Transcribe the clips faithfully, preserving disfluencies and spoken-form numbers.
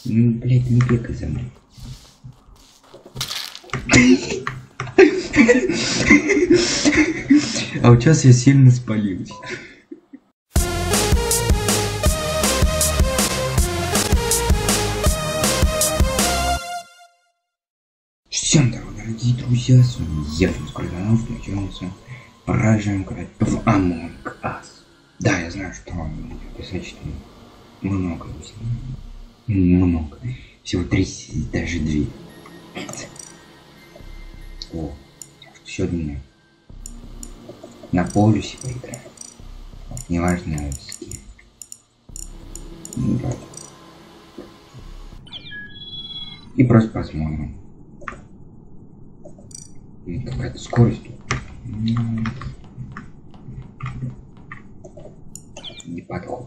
Ну, блядь, не бегай за мной. А вот сейчас я сильно спалился. Всем здорово, дорогие друзья, с вами я, Финскордонов, начнется поражаем играть в Among Us. Да, я знаю, что достаточно много много. Всего три, даже две. О, еще одна. На полюсе поиграем. Неважно, с кем. Да. И просто посмотрим. Какая-то скорость тут. Не подход.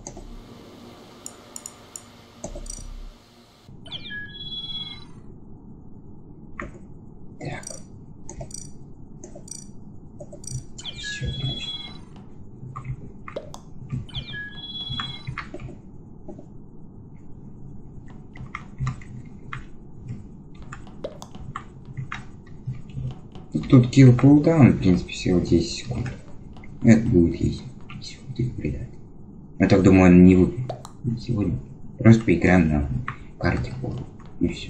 Так. Все, значит. Тут kill cooldown, в принципе, всего десять секунд. Это будет есть. Сегодня придать. Я так думаю, он не выпадет сегодня. Просто поиграем на карте пола. И все.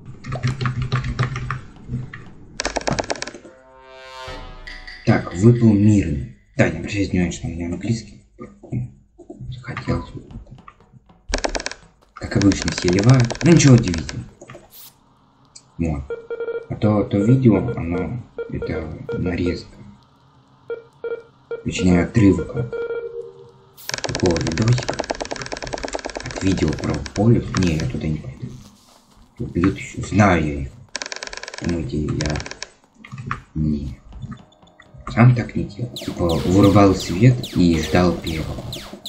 Так, выпал мирный. Да, не обращайте внимания, что у меня английский. Захотелось. Как обычно, все ливают. Ну ничего удивительного. Вот. А то, то видео, оно, это нарезка. Точнее, отрывок от такого видосика. От видео про поле. Не, я туда не пойду. Убьют еще. Знаю я их. Думаете, я... Не. Сам так не делал. Типа, вырубал свет и ждал первого.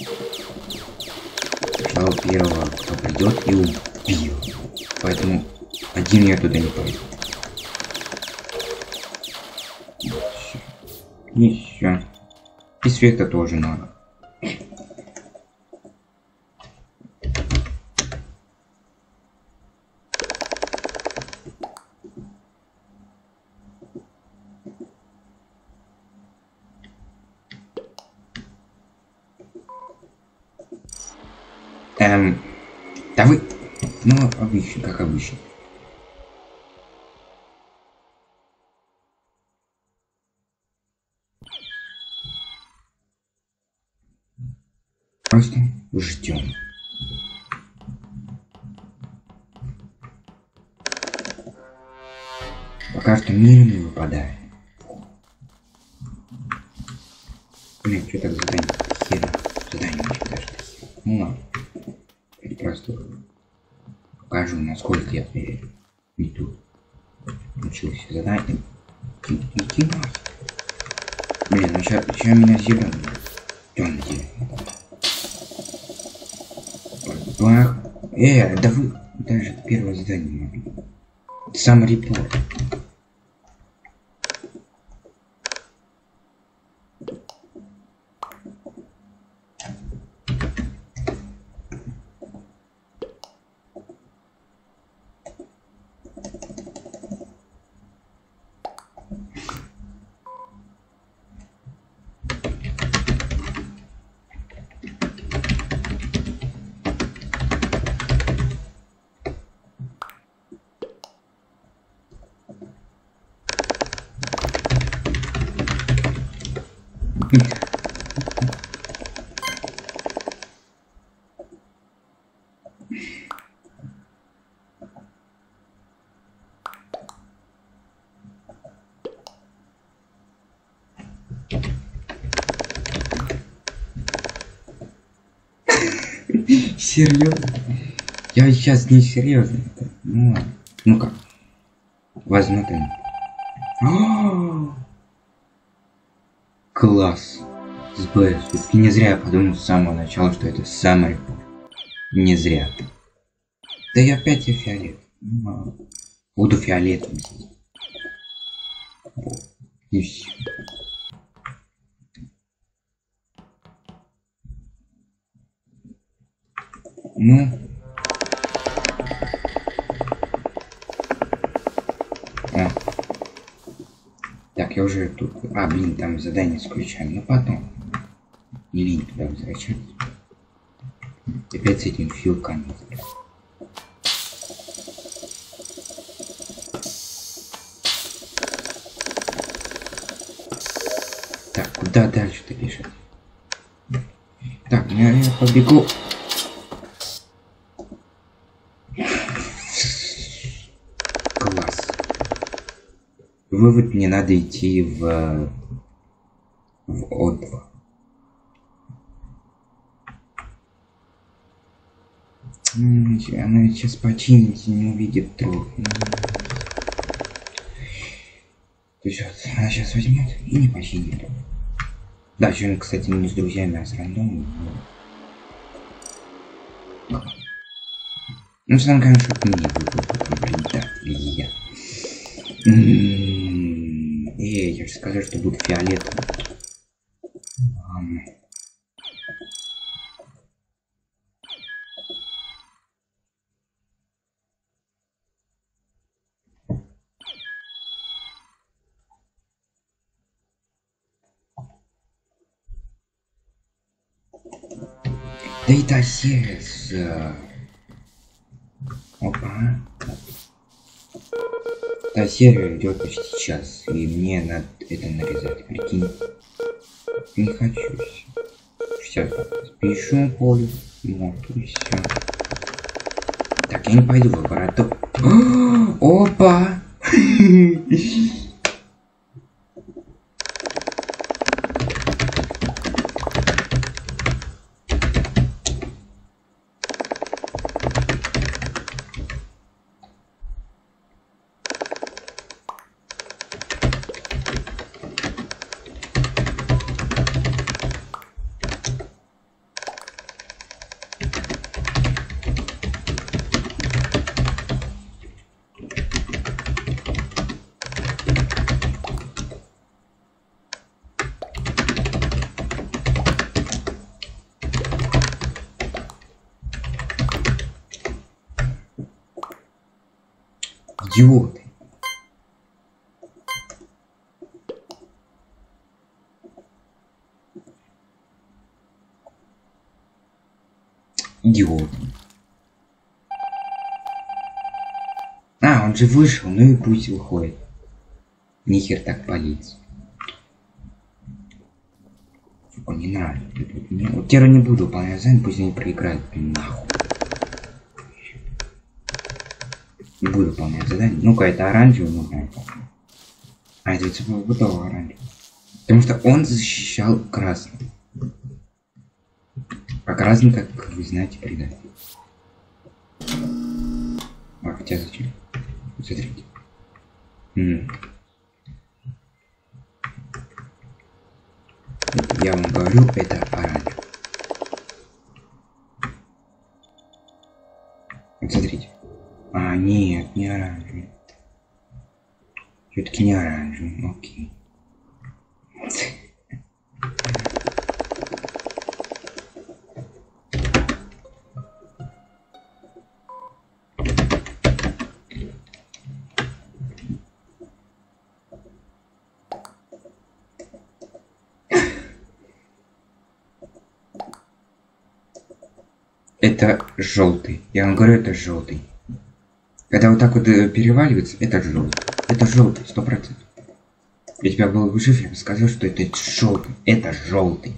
Ждал первого, кто придет, и убил. Поэтому один я туда не пойду. И все. И света тоже надо. Эм, да вы, ну обычно, как обычно. Просто ждем. Пока что мир не выпадает. Блин, что так задание? Хера. Задание очень даже. Ну ладно. Это просто покажу, насколько я верю. Не тут. Учился задание. Иди нахер. Блин, ну сейчас меня зеленый. Темный зеленый. Бах. Э, да вы даже первое задание не могли. Сам репорт. Серьезно? Я сейчас не серьезно. Ну, ну-ка. Возьму там. Класс. С Б. Все-таки не зря я подумал с самого начала, что это самый репорт. Не зря. Да я опять я фиолет. Ну, буду фиолетом здесь. И все. Ну. Я уже тут... А, блин, там задание с ключами. Ну потом. Не лень туда возвращаться. Опять с этим филками. Так, куда дальше-то бежать? Так, я, я побегу. Класс. Вывод, мне надо идти в... в О два. Она сейчас починится, не увидит труп. То есть вот, она сейчас возьмет и не починит. Да, сегодня, кстати, не с друзьями, а с рандомом. Ну, сам, конечно, мне выпал, блин, да, я. Эй, я же сказал, что будет фиолетовый. Ладно. Да и та серия с... Опа. Та серия идет почти час, и мне надо это нарезать, прикинь. Не хочу. Все, спешу поле, вот и все. Так, я не пойду в лабораторию. Опа! Идиоты. Идиот. А, он же вышел, ну и пусть выходит. Нихер так палиться. Сука, не надо. Не, вот теперь не буду выполнять задание, пусть они проиграют. Нахуй. Не буду выполнять задание. Ну-ка, это оранжевый, ну это. А, это типа готово оранжевый. Потому что он защищал красный. А красный, как вы знаете, предатель. А, хотя зачем? Смотрите. М-м. Я вам говорю, это оранжевый. Вот смотрите. А, нет, не оранжевый. Все-таки не оранжевый, окей. Это желтый. Я вам говорю, это желтый. Когда вот так вот переваливается, это желтый. Это желтый, сто процентов. Я тебя был бы жив, я бы сказал, что это желтый. Это желтый.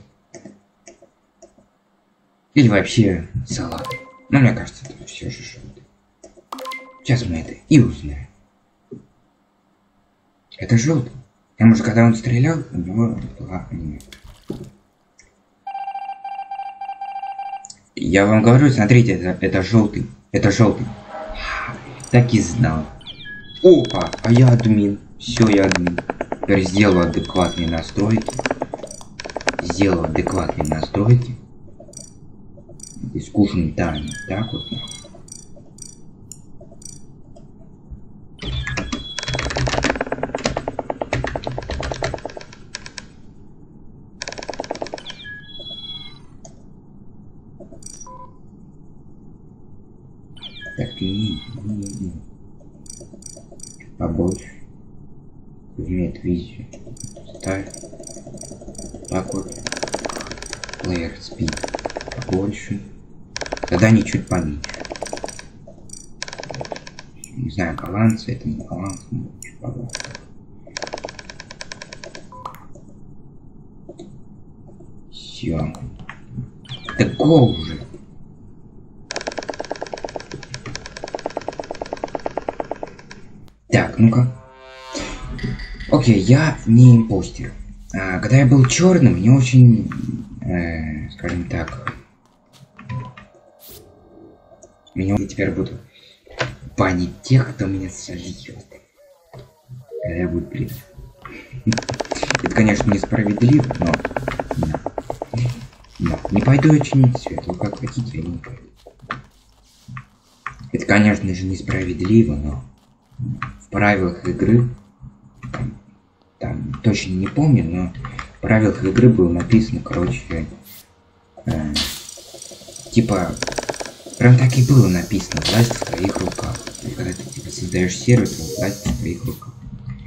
Или вообще салат. Но мне кажется, это все же желтый. Сейчас мы это и узнаем. Это желтый. Потому что когда он стрелял, у него была аниме. Я вам говорю, смотрите, это, это желтый. Это желтый. Так и знал. Опа, а я админ. Все, я админ. Теперь сделаю адекватные настройки. Сделаю адекватные настройки. И скушаем тайну. Так вот. Так, и побольше. имеет визию. Ставь. Так вот. Player speed побольше. Задание чуть поменьше. Не знаю, голландцы, это не голландцы, но чуть побольше. Все. Да го уже. Так, ну-ка. Окей, я не импостер. А, когда я был черным, мне очень, э, скажем так, меня я теперь буду банить тех, кто меня сольет. Когда я буду блин. Это, конечно, несправедливо, но... но... но не пойду я чинить свет, вы как хотите, я не пойду. Это, конечно же, несправедливо, но в правилах игры, там, там точно не помню, но в правилах игры было написано, короче, э, типа, прям так и было написано, власть в твоих руках. И когда ты типа создаешь сервер, то власть в твоих руках.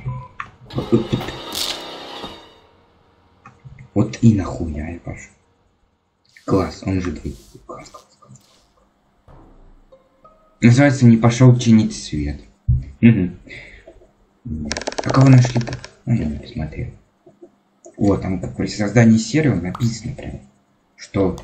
Вот и нахуя я пошел. Класс, он же двигается. Класс, класс, класс. Называется, не пошел чинить свет. Угу. А кого нашли-то? А я не посмотрел. Вот, там при создании сервера написано прям, что...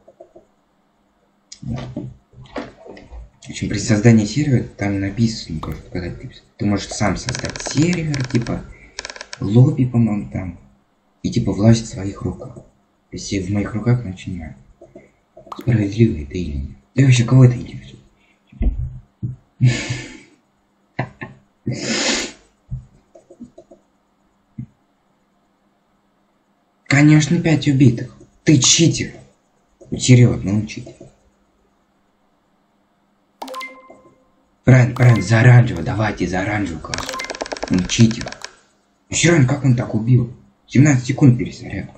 Да. В общем, при создании сервера там написано, просто, когда ты, ты можешь сам создать сервер, типа лобби, по-моему, там. И типа власть в своих руках. Если в моих руках, начинаю. Справедливо это или нет? Да вообще, кого это интересует? Конечно, пять убитых. Ты читер. Серьезно, он читер. Правильно, правильно, за оранжевого, давайте за оранжевого класс. Он читер. Все равно, как он так убил? семнадцать секунд перезарядка.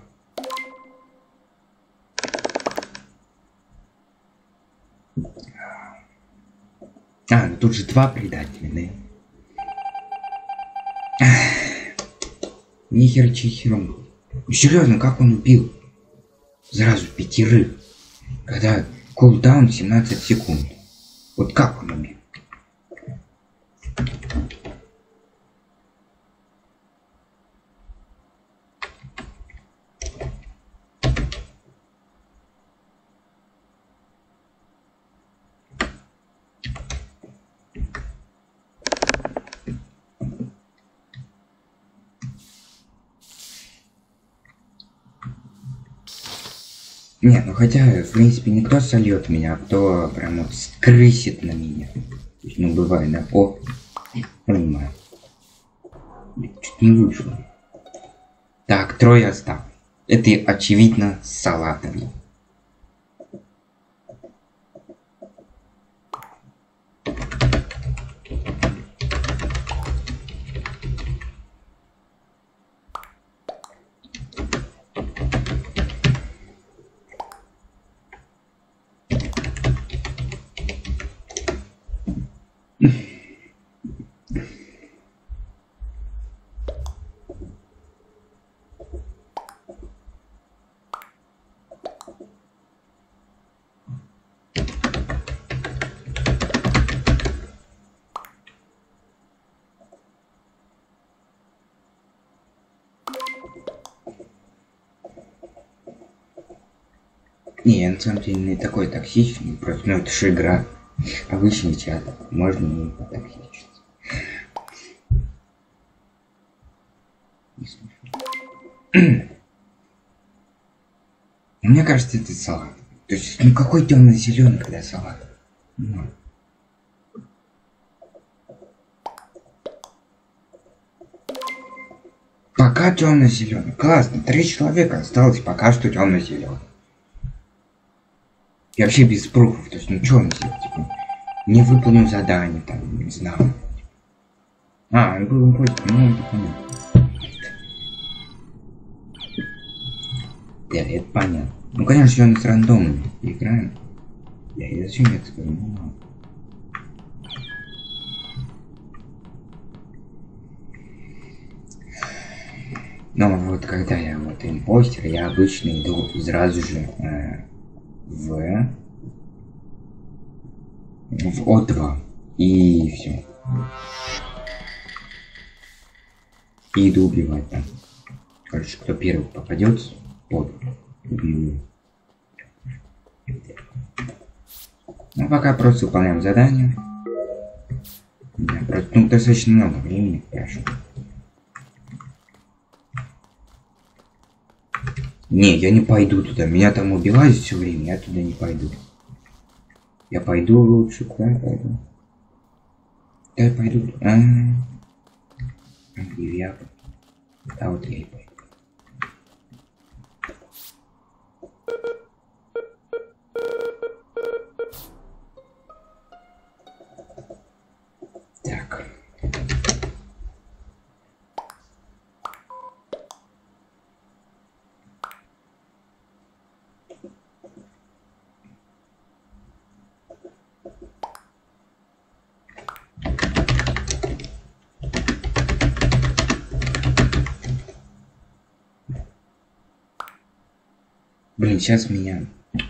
А, ну тут же два предателя, да? Нихер чихером. Серьезно, как он убил? Сразу пятерых. Когда кулдаун семнадцать секунд. Вот как он убил? Не, ну хотя, в принципе, никто сольет меня, а кто прям вот скрысит на меня. То есть, ну, бывает, да? О, понимаю. Чуть не вышло. Так, трое осталось. Это очевидно с салатами. Не, я на самом деле не такой токсичный, просто, ну это же игра. Обычный чат, можно не потоксичиться. Мне кажется, это салат. То есть, ну какой темно-зеленый, когда салат? Ну. Пока темно-зеленый. Классно, три человека осталось, пока что темно-зеленый. И вообще без пруфов, то есть, ну что он сделал, типа, не выполнил задание, там, не знаю. А, он был против, ну это понятно. Да, это понятно. Ну, конечно, он с рандомом играем. Да, я зачем я это скажу? Ну, ладно. вот когда я вот импостер, я обычно иду сразу же э, в в О два и все. И иду убивать там. Короче, кто первый попадется, под убью. Ну пока просто выполняем задание. Да, просто, ну, достаточно много времени прошло. Не, я не пойду туда. Меня там убивают все время, я туда не пойду. Я пойду лучше, куда я пойду? Да, я пойду. А -а -а. Где я? Да, вот я и пойду. Так. Блин, сейчас меня...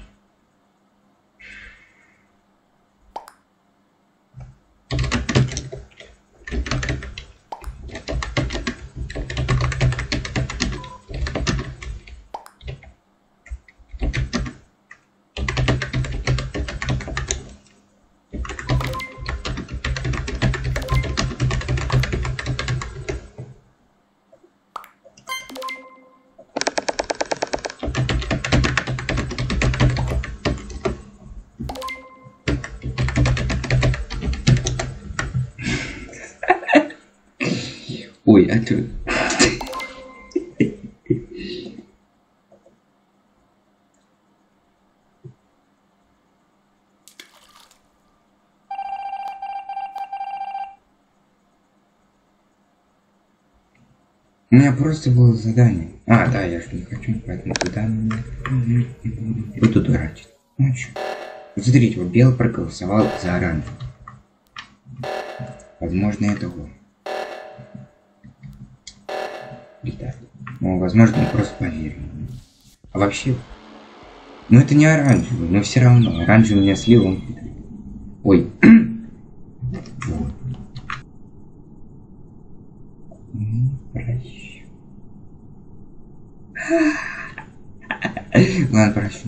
Ой, а ты... У меня просто было задание. А, да, я же не хочу, поэтому туда... Вот тут дурачить. Ну чё? Вот смотрите, вот белый проголосовал за оранжевый. Возможно, это он. Да. Ну, возможно, он просто поверил. А вообще... Ну, это не оранжевый, но все равно. Оранжевый меня слил, он... Ой. Прощу. Ладно, прощу.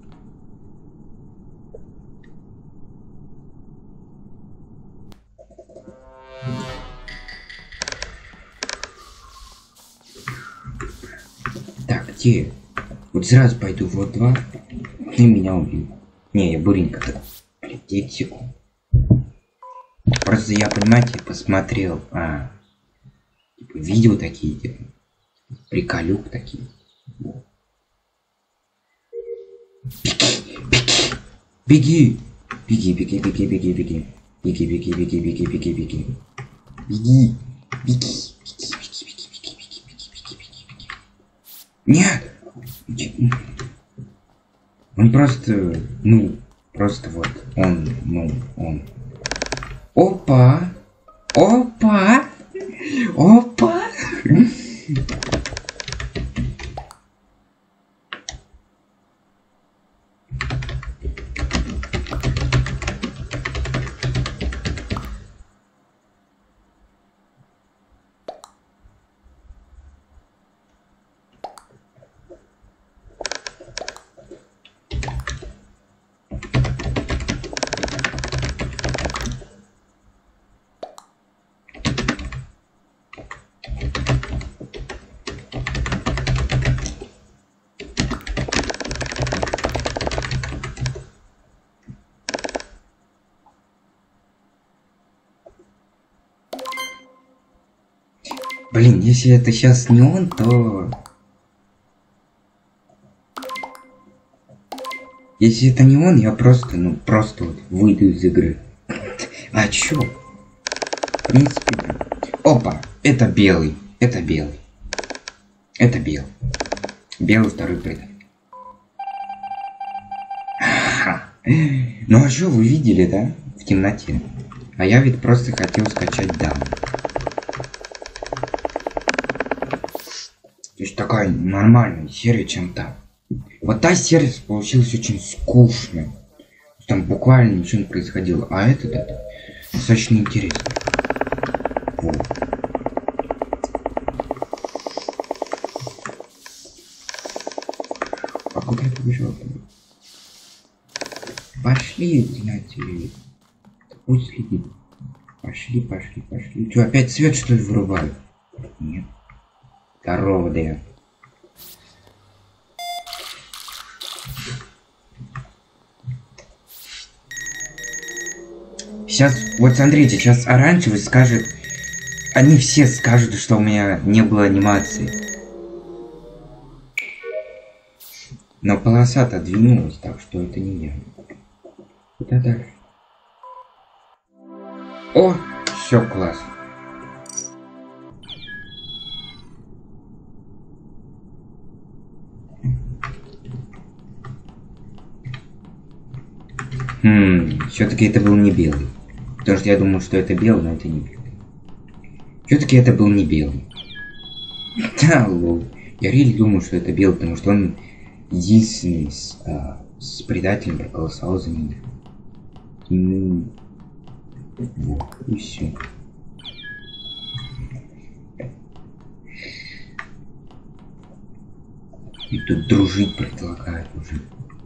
Так, где? Вот сразу пойду в О два и меня убьют. Не, я буренько. девять секунд. Просто я, понимаете, посмотрел а, типа, видео такие, типа, приколюк такие. Беги! Беги, беги, беги, беги, беги. Беги, беги, беги, беги, беги, беги. Беги, беги, беги, беги, беги, беги, беги, беги, беги, беги, беги. Нет! Он просто, ну, просто вот, он, ну, он. Опа! Опа! Опа! Блин, если это сейчас не он, то... Если это не он, я просто, ну, просто вот выйду из игры. А чё? В принципе, да. Опа, это белый, это белый. Это белый. Белый второй предатель. Ну а что вы видели, да? В темноте. А я ведь просто хотел скачать даун. То есть такая нормальная серия, чем та. Вот та серия получилась очень скучной. Там буквально ничего не происходило. А это, да, достаточно интересно. Вот. А куда я побежал? Пошли, знаете, пусть следит. Пошли, пошли, пошли. Что, опять свет, что ли, вырубают? Нет. Здорово, да. Сейчас, вот смотрите, сейчас оранжевый скажет... Они все скажут, что у меня не было анимации. Но полоса-то двинулась, так что это не я. Куда дальше? О, все, класс. Хм, все-таки это был не белый. Потому что я думал, что это белый, но это не белый. Все-таки это был не белый. Да, лол. Я реально думал, что это белый, потому что он единственный с, а, с предателем проголосовал за меня. Ну, вот, и все. И тут дружить предлагают уже.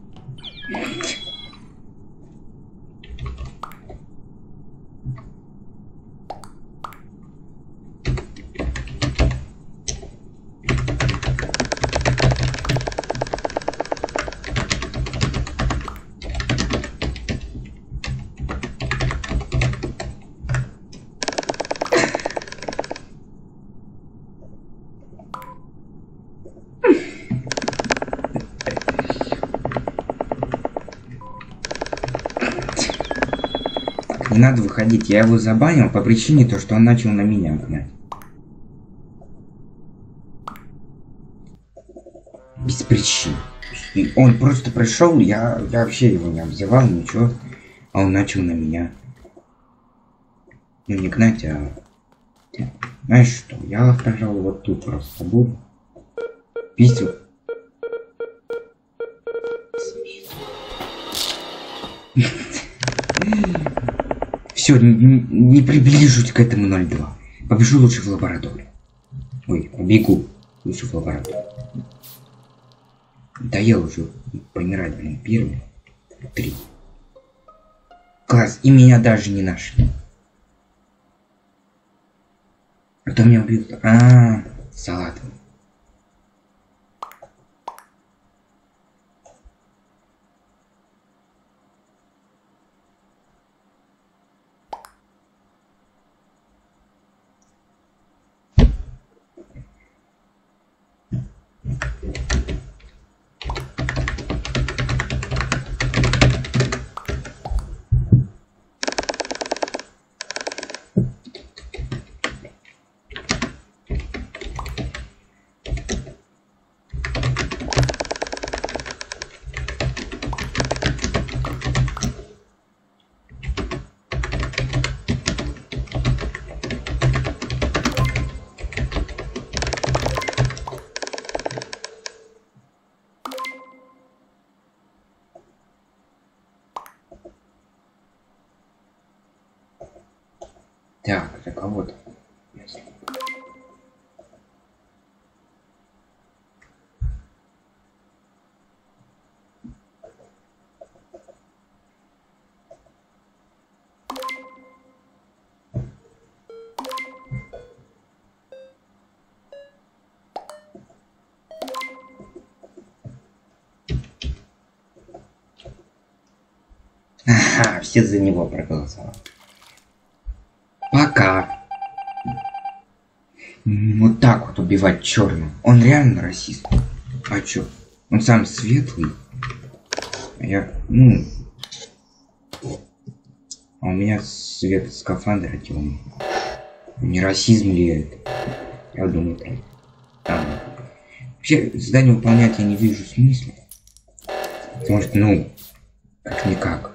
Не надо выходить, я его забанил по причине то, что он начал на меня гнать. Без причин. И он просто пришел, я, я вообще его не обзывал, ничего, а он начал на меня. Ну не гнать, а... Знаешь что, я, пожалуй, вот тут просто буду. Пиздил. Все, не, не приближусь к этому ноль два. Побежу лучше в лабораторию. Ой, побегу лучше в лабораторию. Да я уже помирать, блин, первый. Три. Класс, и меня даже не нашли. А кто меня убил? А, салат. Так, это кого-то. Ага, все за него проголосовали. Пока. Вот так вот убивать черным. Он реально расист. А чё? Он сам светлый. А я, ну... А у меня цвет скафандра темный. Не расизм ли это? Я думаю, так. А, вообще, задание выполнять я не вижу смысла. Потому что, ну, как-никак.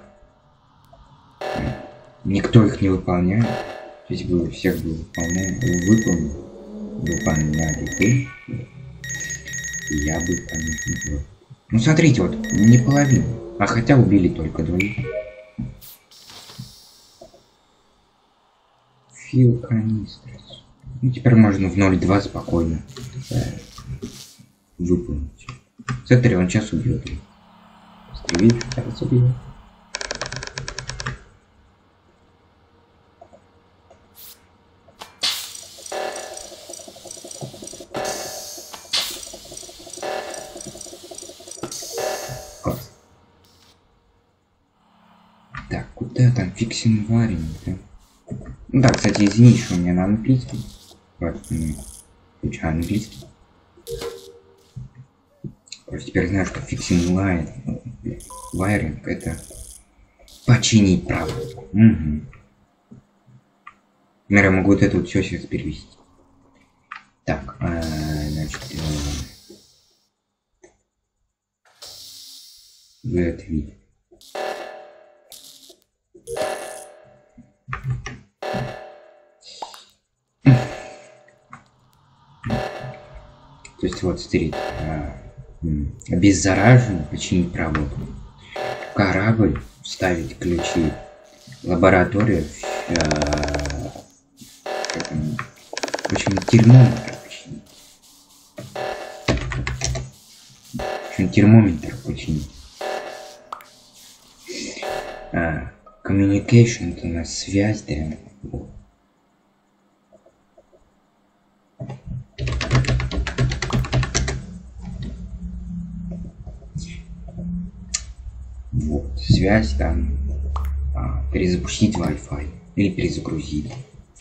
Никто их не выполняет. Если бы всех бы выполняли, выполнили, выполняли бы. Я бы, конечно, был. Ну смотрите, вот, не половину. А хотя убили только двоих. Фил канистрес. Ну теперь можно в ноль два спокойно э, выполнить. Смотри, он сейчас убьет. Стрелить, сейчас убьет. Класс. Так, куда там фиксин варим? Ну да, кстати, извини, что у меня на английском. Вот, включаю английский. Просто теперь знаю, что фиксинг лайн, вайринг это починить правду. Угу. Например, я могу вот это вот все сейчас перевести. Так, а, значит, э, в этот вид. То есть вот смотрите, обеззараженный починить провод, корабль, вставить ключи, лаборатория, э, в общем, термометр починить, в общем, термометр починить, а, communication, это у нас связь, да. Вот, связь там, а, перезапустить Wi-Fi или перезагрузить.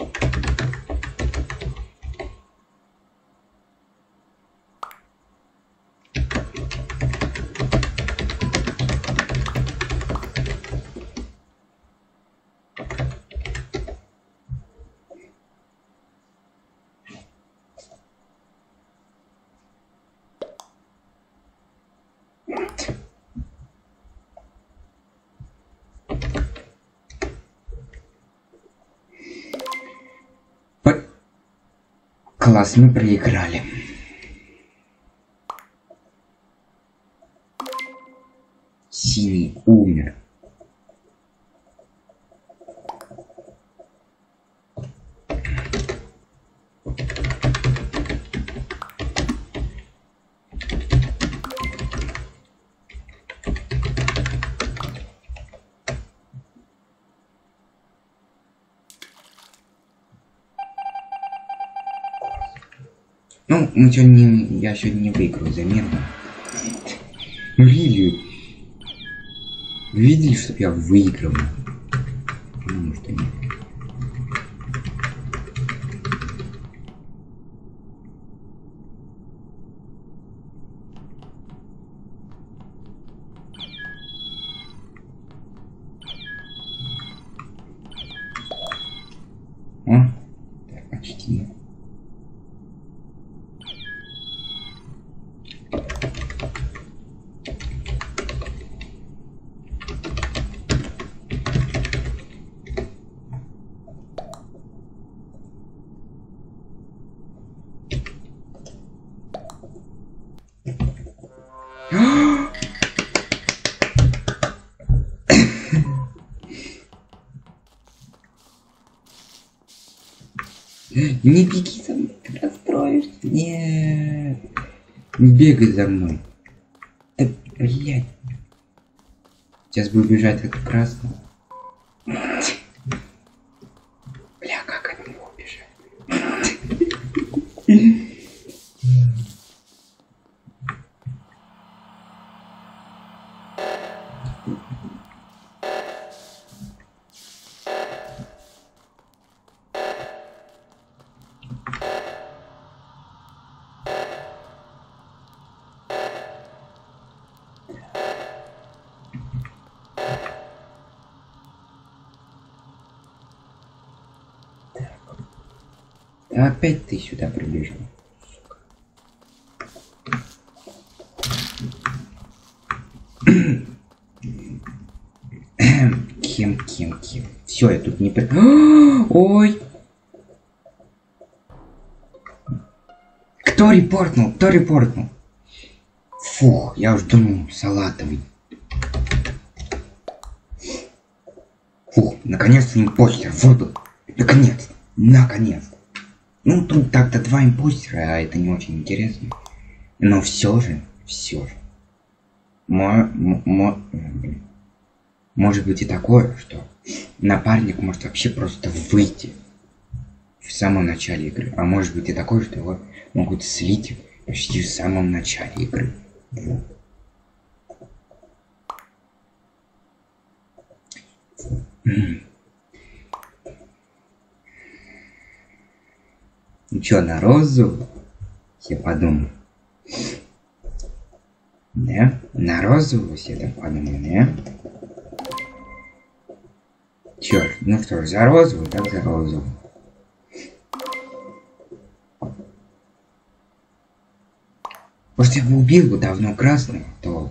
Класс, мы проиграли. Синий умер. Ну, мы сегодня не, я сегодня не выиграю за мир. Видели? Вы видели, что я выиграл? Ну, что нет. О, так, почти. Не беги за мной, ты расстроишься. Нет. Не бегай за мной. Да, блядь. Сейчас бы убежать от красного. Бля, как от него убежать? Опять ты сюда прибежал. Кем, кем, кем. Все, я тут не при... Ой! Кто репортнул? Кто репортнул? Фух, я уж думал, салатовый. Фух, наконец-то импостер выбыл. Наконец, наконец. Ну, тут так-то два импостера, а это не очень интересно. Но все же, все же. Мо мо может быть и такое, что напарник может вообще просто выйти в самом начале игры. А может быть и такое, что его могут слить почти в самом начале игры. Вот. Ну чё, на розу? Я подумал. Да? На розу я так подумал, да? Чёрт, ну что ж, за розу, так за розу. Может, я бы убил бы давно красного, то...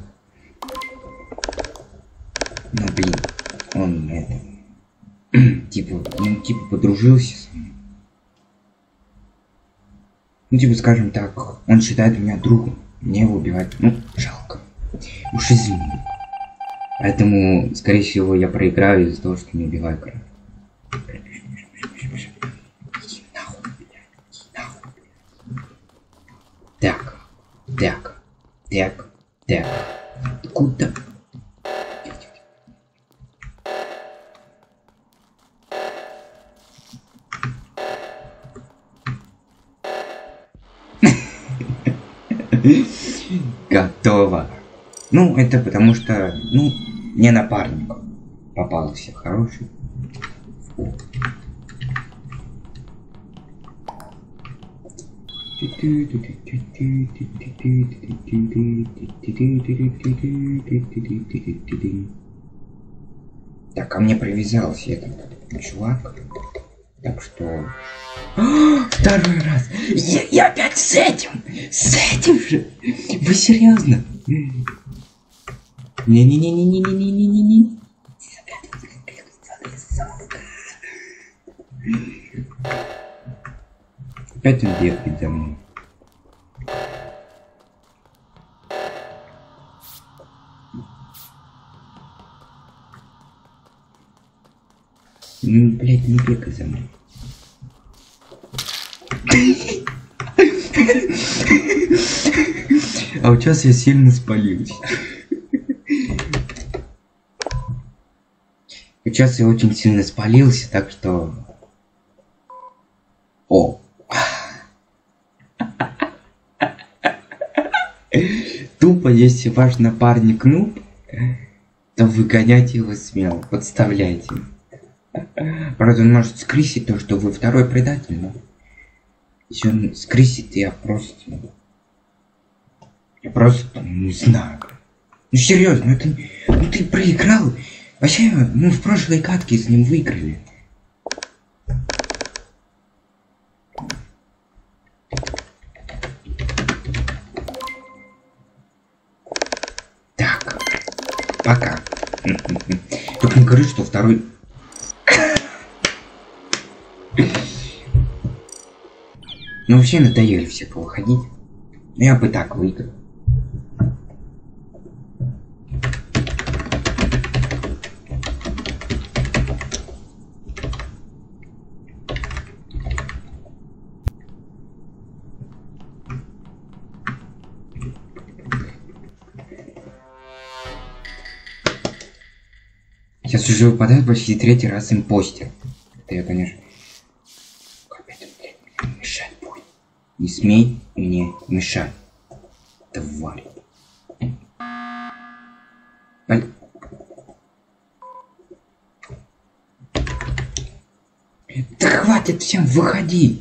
Ну, блин, он это... типа, ну, типа, подружился со мной. Ну, типа, скажем так, он считает меня другом. Мне его убивать, ну, жалко. Уж извини. Поэтому, скорее всего, я проиграю из-за того, что не убиваю короля. Так, так, так, так. Куда? Готово. Ну, это потому что, ну, не напарник попался хороший. Фу. Так, ко мне привязался этот чувак. Так что... Второй раз! Я, я опять с этим! С этим же! Вы серьезно? Не-не-не-не-не-не-не-не-не. Опять он бегает за мной. Ну, блядь, не бегай за мной. А вот сейчас я сильно спалился. Сейчас я очень сильно спалился, так что... О! Тупо, если ваш напарник нуб, то выгоняйте его смело, подставляйте. Правда, он может скрысить то, что вы второй предатель, но... Если он скрысит, я просто... Я просто не знаю. Ну серьезно, это... Ну ты проиграл. Вообще, мы в прошлой катке с ним выиграли. Так. Пока. Только не говори, что второй... Ну вообще надоели все повыходить. Я бы так выиграл. Сейчас уже выпадает почти третий раз импостер. Это я, конечно... Опять он, блядь, мне мешать будет. Не смей мне мешать, тварь. Аль... Да хватит всем, выходи.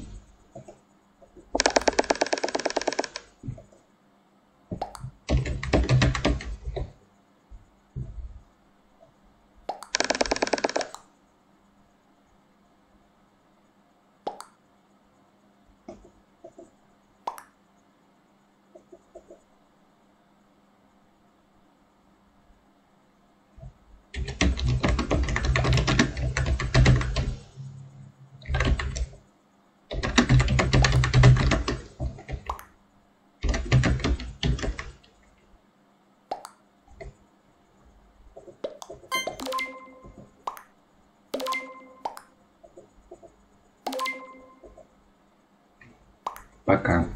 Пока.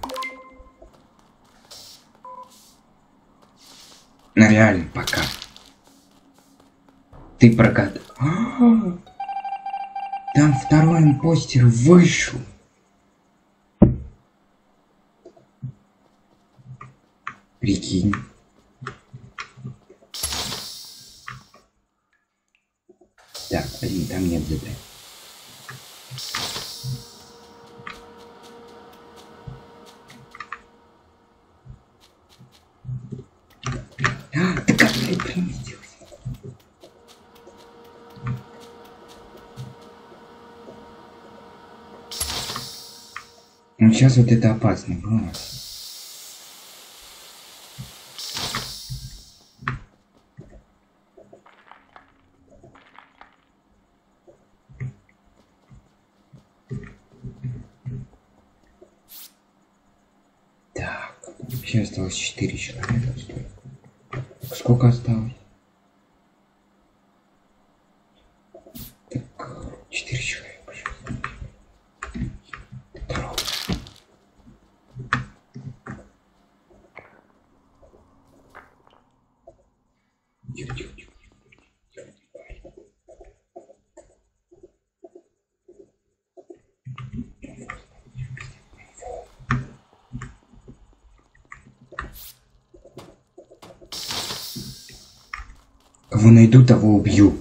Ну реально, пока. Ты прогадал. Там второй импостер вышел. Прикинь. Так, блин, там нет задания. А, ты как ты приместился? Ну сейчас вот это опасно было. Так, вообще осталось четыре человека. Сколько осталось? Так, четыре человека, пожалуйста. Здорово. Тихо, тихо, тихо. Кого найду, того убью.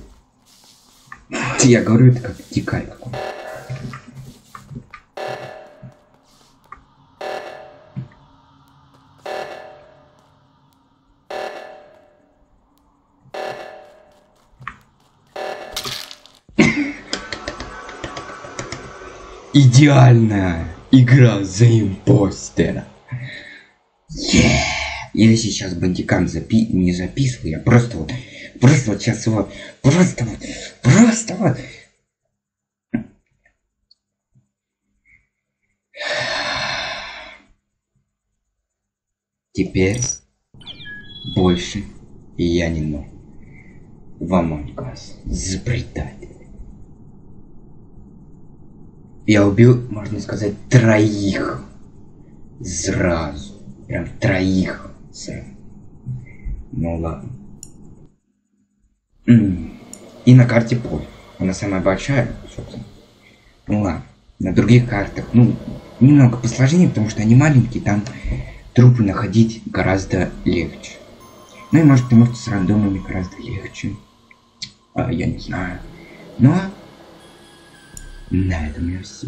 Я говорю, это как дикарь какой. Идеальная игра за импостера. Yeah. Я сейчас бандикам запи не записываю, я просто вот, просто вот сейчас вот, просто вот, просто вот. Теперь больше я не могу в Among Us запретать. Я убил, можно сказать, троих сразу. Прям троих сразу. Ну ладно. И на карте поле. Она самая большая, собственно. Ну ладно. На других картах, ну, немного посложнее, потому что они маленькие, там трупы находить гораздо легче. Ну и может потому что с рандомами гораздо легче. А, я не знаю. Но на этом у меня все.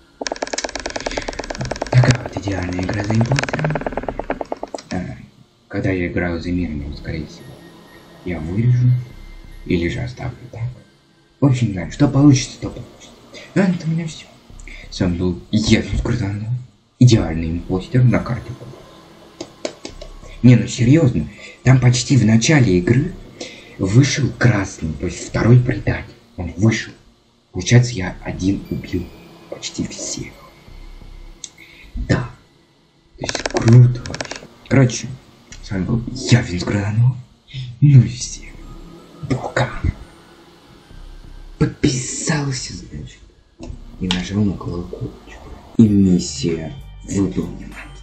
Такая вот идеальная игра за импостером. А, когда я играю за мирным, скорее всего, я вырежу или же оставлю так. В общем, не знаю, что получится, то получится. На этом у меня все. С вами был я, Крутанов. Идеальный импостер на карте. Не, ну серьезно, там почти в начале игры вышел красный, то есть второй предатель. Он вышел. Получается, я один убил почти всех. Да. То есть круто вообще. Короче, с вами был я, Винсгранов. Ну и всем пока. Подписался, значит. И нажал на колокольчик. И миссия выполнена.